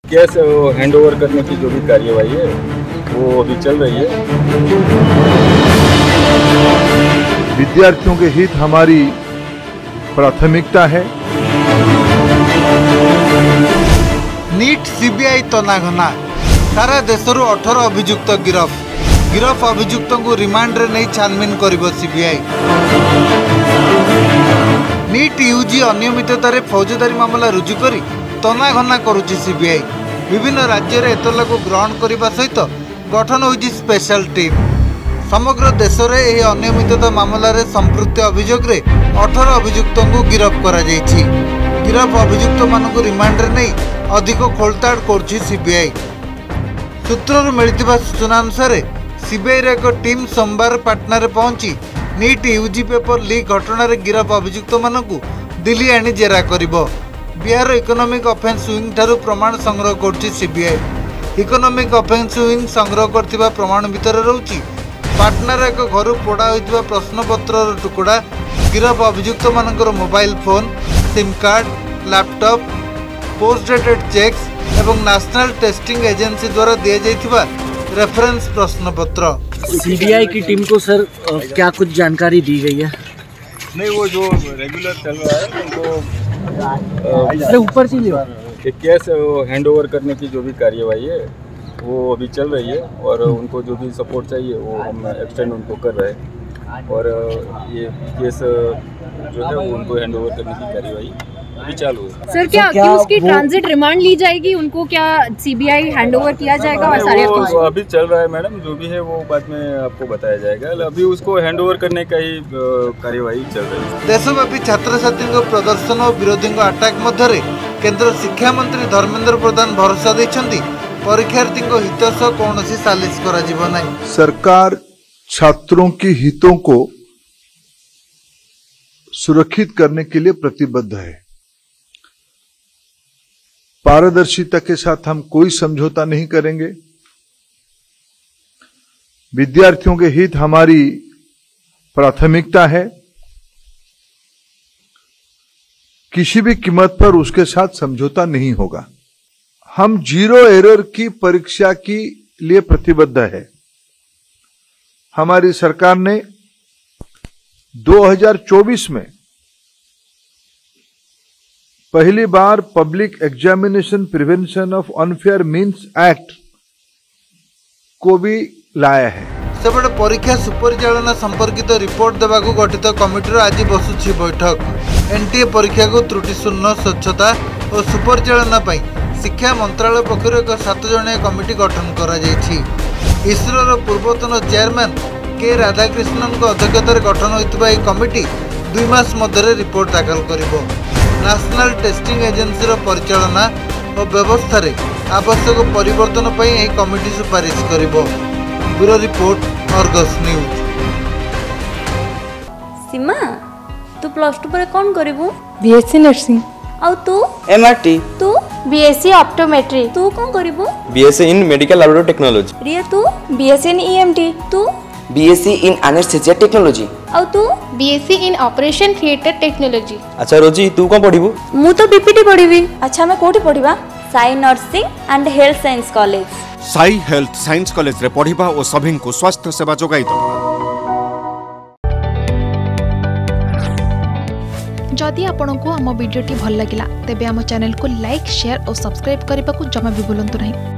Case hand over करने की जो भी कार्यवाही है वो अभी चल रही है। विद्यार्थियों के हित हमारी प्राथमिकता है। नीट सीबीआई तनाघना सारा देशरू 18 अभियुक्त गिरफ अभियुक्त को रिमांड रे नहीं छानबीन करिबो सीबीआई। नीट यूजी अनियमिततारे फौजदारी मामला रुजु करी तनाघना करुछि सीबीआई। विभिन्न राज्य रे एतला को ग्रहण करने सहित गठन होइछि स्पेशल टीम। समग्र देश में यह अनियमितता मामला रे संपृक्त अभियोग रे 18 अभियुक्त को गिरफ करा जायछि। गिरफ अभियुक्त मानक रिमांड रे नहीं अधिक खोलताड़ करुछि सीबीआई। सूत्रରୁ मिलथिबा सूचना अनुसार सीबीआई रे एक टीम सोमवार पटना रे पहुंची नीट यूजी पेपर लीक घटना रे गिरफ अभियुक्त मानक दिल्ली आनी जेरा करिबो। बिहार इकोनॉमिक ऑफेंस विंग ठारू प्रमाण संग्रह करुछि सीबीआई। इकोनॉमिक ऑफेंस विंग संग्रह करथिबा प्रमाण भितर रहउछि पाटनार एक घर पोड़ा होइतिबा प्रश्नपत्र टुकड़ा, गिरफ अभियुक्त मानकर mobile phone, SIM card, laptop, post dated cheques एवं नेशनल टेस्टिंग एजेंसी द्वारा दिया जाइतिबा रेफरेंस प्रश्नपत्र। सीबीआई की टीम को सर क्या कुछ जानकारी दी गई है? नहीं, वो जो रेगुलर चल रहा है उनको ऊपर से केस हैंड ओवर करने की जो भी कार्यवाही है वो अभी चल रही है और उनको जो भी सपोर्ट चाहिए वो हम एक्सटेंड उनको कर रहे हैं और ये केस जो है वो उनको हैंड ओवर करने की कार्यवाही अभी चालू है। सर क्या उसकी ट्रांजिट रिमांड ली जाएगी? उनको क्या सीबीआई हैंड ओवर किया जाएगा? और सारे वो अभी चल रहा है मैडम, जो भी है वो बाद में आपको बताया जाएगा। अभी उसको हैंड ओवर करने का ही कार्यवाही चल रही है। देशव्यापी छात्र छात्री प्रदर्शन और विरोधी अटैक मध्य केंद्र शिक्षा मंत्री धर्मेंद्र प्रधान भरोसा देछंती परीक्षार्थी हित सह कौन सालिश करा नहीं। सरकार छात्रों के हितों को सुरक्षित करने के लिए प्रतिबद्ध है। पारदर्शिता के साथ हम कोई समझौता नहीं करेंगे। विद्यार्थियों के हित हमारी प्राथमिकता है। किसी भी कीमत पर उसके साथ समझौता नहीं होगा। हम जीरो एरर की परीक्षा के लिए प्रतिबद्ध है। हमारी सरकार ने 2024 में पहली बार public examination prevention of unfair means act को भी लाया है। सेपटे परीक्षा सुपरिचालना संपर्कित रिपोर्ट देवा गठित कमिटी आज बसुछि बैठक। एनटीए परीक्षा को त्रुटि शून्य, स्वच्छता और सुपरिचालना पर शिक्षा मंत्रालय पक्षर एक 7 जणिया कमिटी गठन करा जायछि। इसरोर पूर्वतन चेयरमैन के राधाकृष्णन अध्यक्षतार गठन होइतिबा यह कमिटी 2 मास मध्य रिपोर्ट दाखल करिबो। नेशनल टेस्टिंग एजेंसी परिचालना और व्यवस्था रे आवश्यक परिवर्तन पर यह कमिटी सुपारिश करिबो। Bureau report, Argus news. Seema, तू +2 पर कौन करिबू? BSc nursing. और तू? एमआरटी। तू? BSc optometry. तू कौन करिबू? BSc in medical laboratory technology. Riya तू? BSc in EMT. तू? BSc in anaesthesia technology. और तू? BSc in operation theatre technology. अच्छा रोजी, तू कौन पढ़िबू? मु तो बीपीटी पढ़िबी। अच्छा मैं कोठी पढ़िबा? Sai nursing and health science college. Sai health science college रे पढ़िबा और सभी को स्वास्थ्य सेवा जोगाई दो। जदि आपंक आम भिडी भल लगा तेब आम चैनल को लाइक, शेयर और सब्सक्राइब करने को जमा भी भूलु नहीं।